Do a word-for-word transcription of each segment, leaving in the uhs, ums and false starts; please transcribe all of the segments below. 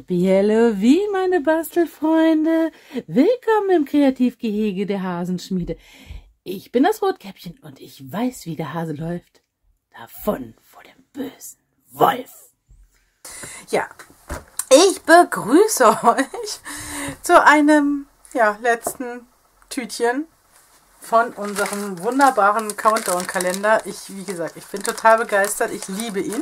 Happy Halloween, meine Bastelfreunde! Willkommen im Kreativgehege der Hasenschmiede. Ich bin das Rotkäppchen und ich weiß, wie der Hase läuft. Davon vor dem bösen Wolf. Ja, ich begrüße euch zu einem ja, letzten Tütchen von unserem wunderbaren Countdown-Kalender. Ich, wie gesagt, ich bin total begeistert. Ich liebe ihn.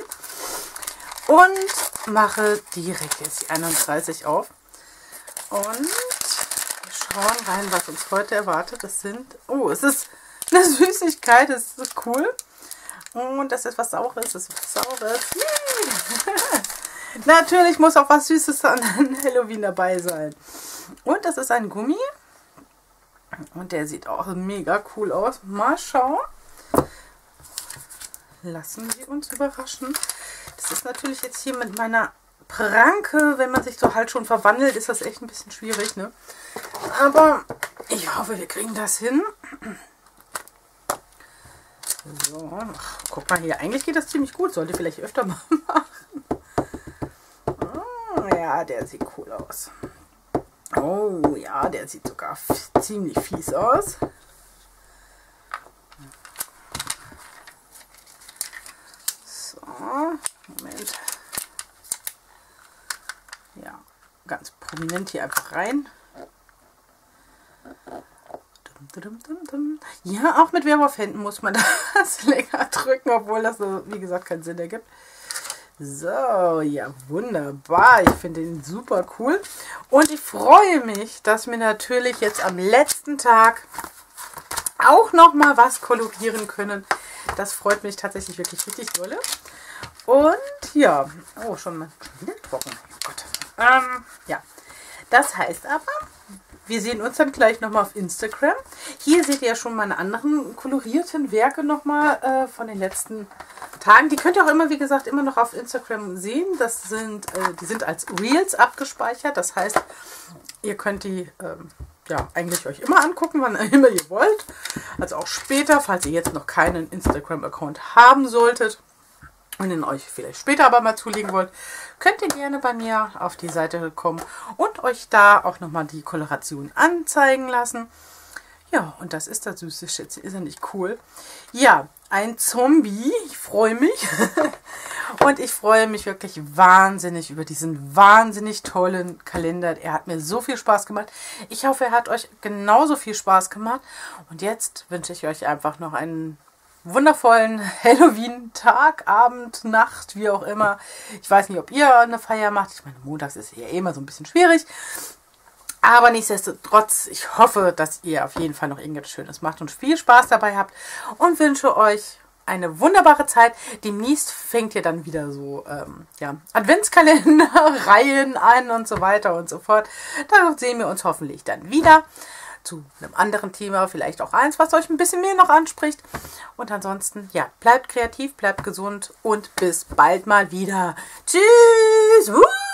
Und mache direkt jetzt die einunddreißig auf. Und wir schauen rein, was uns heute erwartet. Das sind, oh, es ist eine Süßigkeit, das ist cool. Und das ist was Saures, das ist was Saures. Natürlich muss auch was Süßes an Halloween dabei sein. Und das ist ein Gummi. Und der sieht auch mega cool aus. Mal schauen. Lassen wir uns überraschen. Das ist natürlich jetzt hier mit meiner Pranke, wenn man sich so halt schon verwandelt, ist das echt ein bisschen schwierig, ne? Aber ich hoffe, wir kriegen das hin. So, ach, guck mal hier, eigentlich geht das ziemlich gut. Sollte ich vielleicht öfter mal machen. Oh, ja, der sieht cool aus. Oh, ja, der sieht sogar ziemlich fies aus. So, Moment. Ja, ganz prominent hier einfach rein. Ja, auch mit Werwolf-Händen muss man das länger drücken, obwohl das so, wie gesagt, keinen Sinn ergibt. So, ja, wunderbar. Ich finde ihn super cool. Und ich freue mich, dass wir natürlich jetzt am letzten Tag auch noch mal was kolorieren können. Das freut mich tatsächlich wirklich richtig dolle. Und ja, oh, schon mal trocken. Oh Gott. Ähm, ja, das heißt aber, wir sehen uns dann gleich nochmal auf Instagram. Hier seht ihr ja schon meine anderen kolorierten Werke nochmal äh, von den letzten Tagen. Die könnt ihr auch immer, wie gesagt, immer noch auf Instagram sehen. Das sind, äh, die sind als Reels abgespeichert. Das heißt, ihr könnt die ähm, ja eigentlich euch immer angucken, wann immer ihr wollt. Also auch später, falls ihr jetzt noch keinen Instagram-Account haben solltet und ihn euch vielleicht später aber mal zulegen wollt, könnt ihr gerne bei mir auf die Seite kommen und euch da auch nochmal die Koloration anzeigen lassen. Ja, und das ist das süße Schätzchen. Ist ja nicht cool? Ja, ein Zombie. Ich freue mich. Und ich freue mich wirklich wahnsinnig über diesen wahnsinnig tollen Kalender. Er hat mir so viel Spaß gemacht. Ich hoffe, er hat euch genauso viel Spaß gemacht. Und jetzt wünsche ich euch einfach noch einen wundervollen Halloween-Tag, Abend, Nacht, wie auch immer. Ich weiß nicht, ob ihr eine Feier macht. Ich meine, montags ist ja eh immer so ein bisschen schwierig. Aber nichtsdestotrotz, ich hoffe, dass ihr auf jeden Fall noch irgendwas Schönes macht und viel Spaß dabei habt. Und wünsche euch eine wunderbare Zeit. Demnächst fängt ihr dann wieder so ähm, ja, Adventskalender, Reihen an und so weiter und so fort. Da sehen wir uns hoffentlich dann wieder zu einem anderen Thema, vielleicht auch eins, was euch ein bisschen mehr noch anspricht. Und ansonsten, ja, bleibt kreativ, bleibt gesund und bis bald mal wieder. Tschüss!